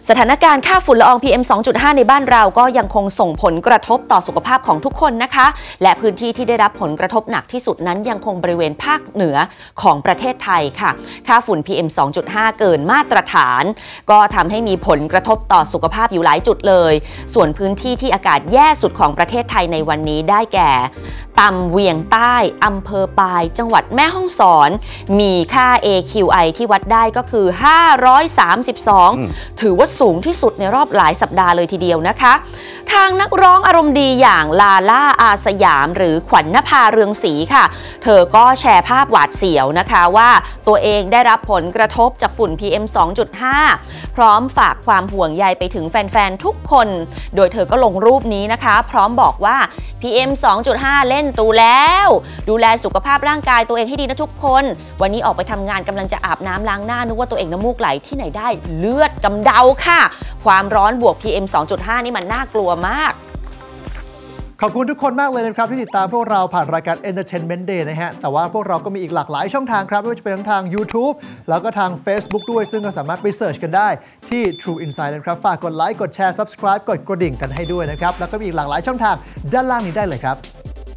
สถานการณ์ค่าฝุ่นละออง PM 2.5 ในบ้านเราก็ยังคงส่งผลกระทบต่อสุขภาพของทุกคนนะคะและพื้นที่ที่ได้รับผลกระทบหนักที่สุดนั้นยังคงบริเวณภาคเหนือของประเทศไทยค่ะค่าฝุ่น PM 2.5 เกินมาตรฐานก็ทำให้มีผลกระทบต่อสุขภาพอยู่หลายจุดเลยส่วนพื้นที่ที่อากาศแย่สุดของประเทศไทยในวันนี้ได้แก่ตำเวียงใต้อำเภอปายจังหวัดแม่ฮ่องสอนมีค่า AQI ที่วัดได้ก็คือ532ถือว่าสูงที่สุดในรอบหลายสัปดาห์เลยทีเดียวนะคะทางนักร้องอารมณ์ดีอย่างลาล่าอาสยามหรือขวัญณภาเรืองศรีค่ะเธอก็แชร์ภาพหวาดเสียวนะคะว่าตัวเองได้รับผลกระทบจากฝุ่น PM 2.5 พร้อมฝากความห่วงใยไปถึงแฟนๆทุกคนโดยเธอก็ลงรูปนี้นะคะพร้อมบอกว่า PM 2.5 เล่นตูแล้วดูแลสุขภาพร่างกายตัวเองให้ดีนะทุกคนวันนี้ออกไปทำงานกำลังจะอาบน้ำล้างหน้านึกว่าตัวเองน้ำมูกไหลที่ไหนได้เลือดกำเดาค่ะความร้อนบวก PM 2.5 นี่มันน่ากลัวมากขอบคุณทุกคนมากเลยนะครับที่ติดตามพวกเราผ่านรายการ Entertainment Day นะฮะแต่ว่าพวกเราก็มีอีกหลากหลายช่องทางครับไม่ว่าจะเป็นทั้งทาง YouTube แล้วก็ทาง Facebook ด้วยซึ่งก็สามารถไปเสิร์ชกันได้ที่ True Insight นะครับฝากกดไลค์กดแชร์ Subscribe กดกระดิ่งกันให้ด้วยนะครับแล้วก็มีอีกหลากหลายช่องทางด้านล่างนี้ได้เลยครับ